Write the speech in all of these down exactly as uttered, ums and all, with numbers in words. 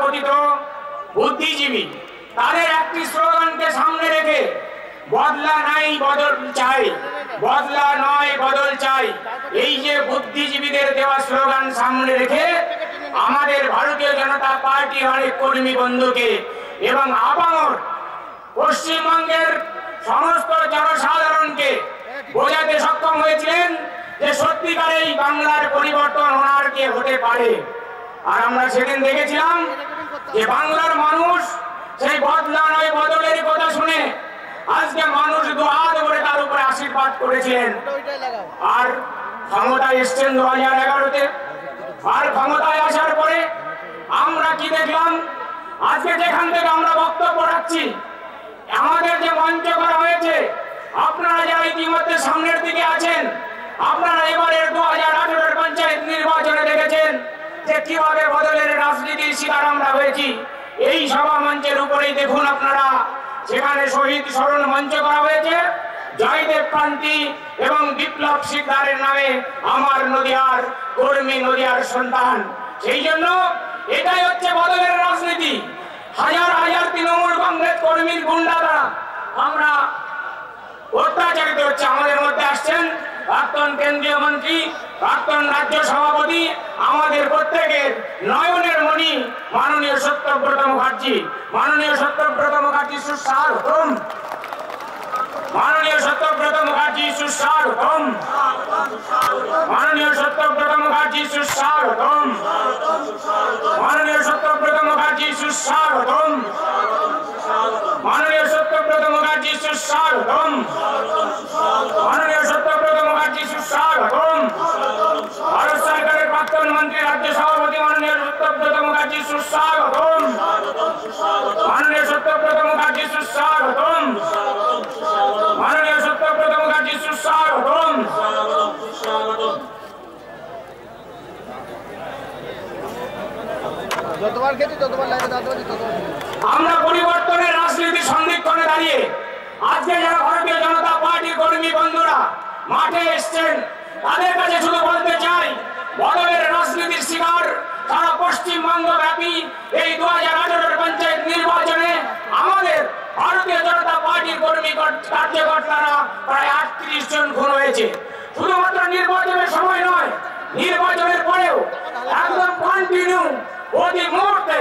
তথাকথিত বুদ্ধিজীবী তাদের একটি স্লোগানকে সামনে রেখে বদলা নাই বদল চাই, বদলা নয় বদল চাই, এই যে বুদ্ধিজীবীদের দেওয়া স্লোগান সামনে রেখে আমাদের ভারতীয় জনতা পার্টির অনেক কর্মী বন্ধুকে এবং আপামর পশ্চিমবঙ্গের সমস্ত জনসাধারণকে বোঝাতে সক্ষম হয়েছিলেন যে সত্যিকার এই বাংলার পরিবর্তন ওনার কে হতে পারে। আর আমরা সেদিন দেখেছিলাম যে বাংলার মানুষ সেই বদলা নয় বদলের কথা শুনে আজকে মানুষ দুহাত ভরে তার উপরে আশীর্বাদ করেছিলেন। আর ক্ষমতায় এসছেন দু হাজার এগারোতে, আর ক্ষমতায় আসার পরে আমরা কি দেখলাম? আজকে যেখান থেকে আমরা বক্তব্য রাখছি, আমাদের যে মঞ্চ করা হয়েছে, আপনারা যারা ইতিমধ্যে সামনের দিকে আছেন, আপনারা এবারের দু হাজার আঠেরোর পঞ্চায়েত নির্বাচনে দেখেছেন যে কিভাবে বদলের রাজনীতির শিকার আমরা হয়েছি। এই সভা মঞ্চের উপরেই দেখুন আপনারা, সেখানে শহীদ স্মরণ মঞ্চ করা হয়েছে জয়দেব প্রান্তি এবং বিপ্লব শিকদারের নামে আমার নদিয়ার কর্মী, নদিয়ার সন্তান। সেই জন্য এটাই হচ্ছে বদলের রাজনীতি। হাজার হাজার তৃণমূল কংগ্রেস কর্মীর গুন্ডারা আমরা অত্যাচারিত হচ্ছে। আমাদের মধ্যে আসছেন প্রাক্তন কেন্দ্রীয় মন্ত্রী, প্রাক্তন রাজ্য সভাপতি, আমাদের প্রত্যেকের নয়নের মণি মাননীয় সত্যব্রত মুখার্জি। মাননীয় সত্যব্রত মুখার্জি সুস্বাগতম, মাননীয় সত্যব্রত মুখার্জি সুস্বাগতম, মাননীয় সত্যব্রত মুখার্জি সুস্বাগতম, মাননীয় সত্যব্রত মুখার্জি সুস্বাগতম, মাননীয় সত্যব্রত মুখার্জি সুস্বাগতম, মাননীয় সত্যব্রত মুখার্জি সুস্বাগতম। ভারত সরকারের প্রাক্তন মন্ত্রী, রাজ্য সভাপতি মাননীয় সত্যব্রত মুখার্জি সুস্বাগতম, মাননীয় সত্যব্রত মুখার্জি সুস্বাগতম, মাননীয় সত্যব্রত মুখার্জি সুস্বাগতম। যতবার খেতে যতবার লাগে ততবার ততবার আমরা পরিবর্তনের রাজনীতি সন্ধিক্ষণে দাঁড়িয়ে আজকে যারা ভারতীয় জনতা পার্টির কর্মী বন্ধুরা মাঠে এসছেন, তাদের কাছে শুধু বলতে চাই, বদলের রাজনীতির শিকার সারা পশ্চিমবঙ্গ ব্যাপী এই দু হাজার আঠারোর পঞ্চায়েত নির্বাচনে আমাদের ভারতীয় জনতা পার্টির কর্মী কার্যকর্তারা প্রায় আটত্রিশ জন খুন হয়েছে। শুধুমাত্র নির্বাচনের সময় নয়, নির্বাচনের পরেও একদম কন্টিনিউ প্রতি মুহূর্তে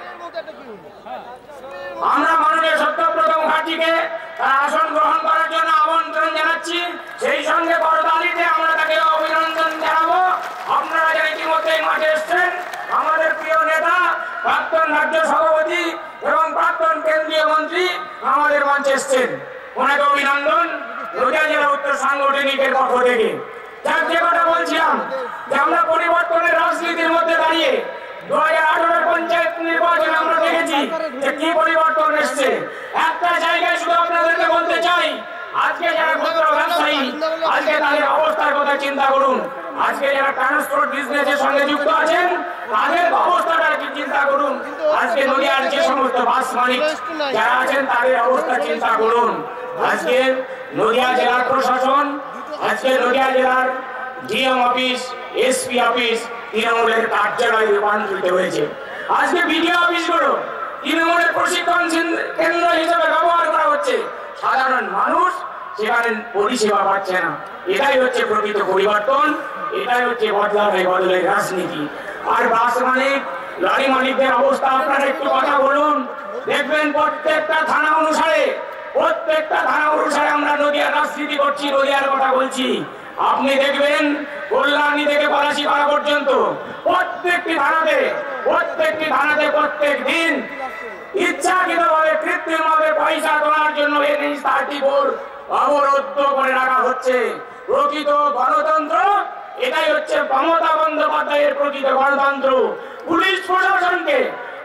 আমরা মাননীয় সত্যব্রত মুখার্জিকে তার আসন গ্রহণ করার জন্য আমন্ত্রণ জানাচ্ছি। সেই সঙ্গে বড়দালিতে আমরা তাকে অভিনন্দন জানাবো। আপনারা যারা ইতিমধ্যে মাঠে এসছেন, আমাদের প্রিয় নেতা প্রাক্তন রাজ্য সভাপতি এবং প্রাক্তন কেন্দ্রীয় মন্ত্রী আমাদের মঞ্চে এসছেন, ওনাকে অভিনন্দন নদিয়া জেলা উত্তর সাংগঠনিকের পক্ষ থেকে। যার যে কথা বলছিলাম যে আমরা পরিবর্তনের রাজনীতির মধ্যে দাঁড়িয়ে দু হাজার আঠারোর পঞ্চায়েত নির্বাচনে আমরা দেখেছি যে কি পরিবর্তন এসছে। একটা জায়গায় শুধু আপনাদেরকে বলতে চাই, আজকে যারা ক্ষুদ্র ব্যবসায়ী, আজকে তাদের অবস্থার কথা চিন্তা করুন। আজকে যারা ট্রান্সপোর্ট বিজনেসের সঙ্গে যুক্ত আছেন, তাদের অবস্থাটা কি চিন্তা করুন। আজকে নদিয়ার যে সমস্ত বাস মালিক যারা আছেন, তাদের অবস্থা চিন্তা করুন। আজকে নদিয়া জেলার প্রশাসন, আজকে নদিয়া জেলার ডিএম অফিস, এসপি অফিস তৃণমূলের কার্যালয়ে রূপান্তরিত হয়েছে। আজকে বিডিও অফিসগুলো তৃণমূলের প্রশিক্ষণ কেন্দ্র হিসেবে ব্যবহার করা হচ্ছে। সাধারণ মানুষ সেখানে পরিষেবা পাচ্ছে না। এটাই হচ্ছে প্রকৃত পরিবর্তন, এটাই হচ্ছে বদলা নয় বদলের রাজনীতি। আর বাস মালিক, লরি মালিকদের অবস্থা আপনারা একটু কথা বলুন। দেখবেন প্রত্যেকটা থানা অনুসারে, প্রত্যেকটা থানা অনুসারে আমরা নদিয়ার রাজনীতি করছি, নদিয়ার কথা বলছি। আপনি দেখবেন কল্যাণী থেকে পলাশিপাড়া পর্যন্ত প্রত্যেকটি থানাতে প্রত্যেকটি থানাতে প্রত্যেক দিন ইচ্ছাকৃতভাবে কৃত্রিমভাবে পয়সা তোলার জন্য এনএইচ থার্টি ফোর অবরুদ্ধ করে রাখা হচ্ছে। প্রকৃত গণতন্ত্র এটাই হচ্ছে মমতা বন্দ্যোপাধ্যায়ের প্রকৃত গণতন্ত্র। পুলিশ প্রশাসনকে,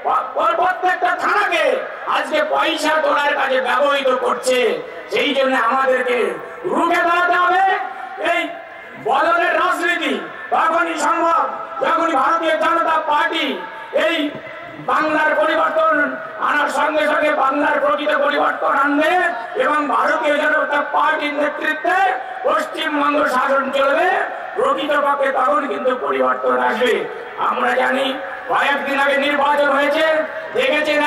প্রত্যেকটা থানাকে আজকে পয়সা তোলার কাজে ব্যবহৃত করছে। সেই জন্য আমাদেরকে রুখে দাঁড়াতে হবে। এই বদলের রাজনীতি তখনই সম্ভব যখনই ভারতীয় জনতা পার্টি এই বাংলার পরিবর্তন আনার সঙ্গে সঙ্গে বাংলার প্রকৃত পরিবর্তন আনবে এবং ভারতীয় জনতা পার্টির নেতৃত্বে পশ্চিমবঙ্গ শাসন চলবে। প্রকৃতপক্ষে তখন কিন্তু পরিবর্তন আসবে। আমরা জানি কয়েকদিন আগে নির্বাচন হয়েছে,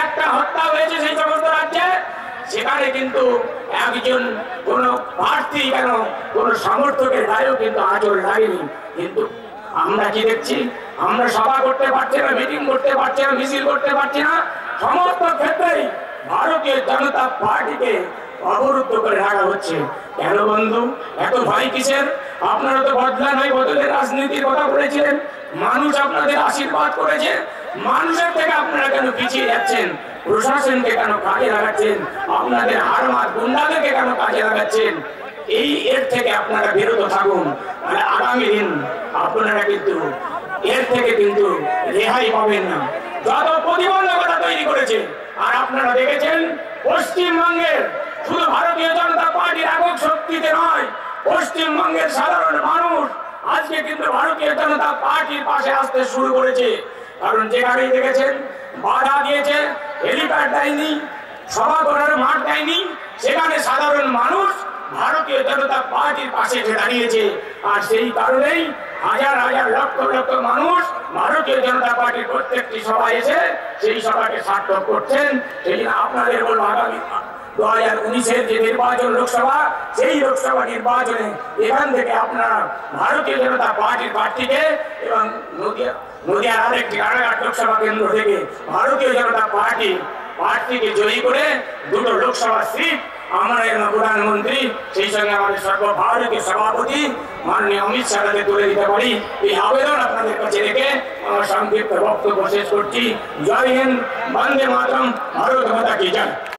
একটা হত্যা হয়েছে সেই সমস্ত রাজ্যে, সেখানে কিন্তু একজন কোন প্রার্থী কেন কোন সমর্থকের গায়েও কিন্তু আঁচড় লাগেনি। কিন্তু আমরা কি দেখছি, আমরা সভা করতে পারছি না, মিটিং করতে পারছি না, মিছিল করতে পারছি না, সমস্ত ক্ষেত্রেই ভারতীয় জনতা পার্টিকে অবরুদ্ধ করে রাখা হচ্ছে। কেন বন্ধু, এত ভয় কিসের? আপনারা তো বদলা নয় বদলের রাজনীতির কথা বলেছিলেন, মানুষ আপনাদের আশীর্বাদ করেছে, মানুষের থেকে আপনারা কেন পিছিয়ে যাচ্ছেন? প্রশাসনকে কেন কাজে লাগাচ্ছেন? আপনাদের হারমাত গুন্ডাদেরকে কেন কাজে লাগাচ্ছেন? এই এর থেকে আপনারা বিরত থাকুন, মানে আগামী দিন আপনারা কিন্তু এর থেকে কিন্তু রেহাই পাবেন না। যত প্রতিবন্ধকতা তৈরি করেছে, আর আপনারা দেখেছেন পশ্চিমবঙ্গের শুধু ভারতীয় জনতা পার্টির একক শক্তিতে নয়, পশ্চিমবঙ্গের সাধারণ মানুষ আজকে কিন্তু ভারতীয় জনতা পার্টির পাশে আসতে শুরু করেছে। কারণ যেখানেই দেখেছেন বাধা দিয়েছে, হেলিপ্যাড দেয়নি, সভা করার মাঠ দেয়নি, সেখানে সাধারণ মানুষ ভারতীয় জনতা পার্টির পাশে এসে দাঁড়িয়েছে। আর সেই কারণেই হাজার হাজার লক্ষ লক্ষ মানুষ ভারতীয় জনতা পার্টির প্রত্যেকটি সভায় এসে সেই সভাকে সার্থক করছেন। সেই জন্য আপনাদের বলবো, আগামী দু হাজার উনিশের যে নির্বাচন লোকসভা, সেই লোকসভা নির্বাচনে এখান থেকে আপনারা ভারতীয় জনতা পার্টির প্রার্থীকে এবং নদিয়া নদিয়ার আরেকটি আড়াঘাট লোকসভা কেন্দ্র থেকে ভারতীয় জনতা পার্টি প্রার্থীকে জয়ী করে দুটো লোকসভা সিট আমাদের প্রধানমন্ত্রী, সেই সঙ্গে আমাদের সর্বভারতীয় সভাপতি মাননীয় অমিত শাহকে তুলে দিতে পারি, এই আবেদন আপনাদের কাছে রেখে আমার সংক্ষিপ্ত বক্তব্য শেষ করছি। জয় হিন্দ, বন্দে মাতরম, ভারত মাতা কি জয়।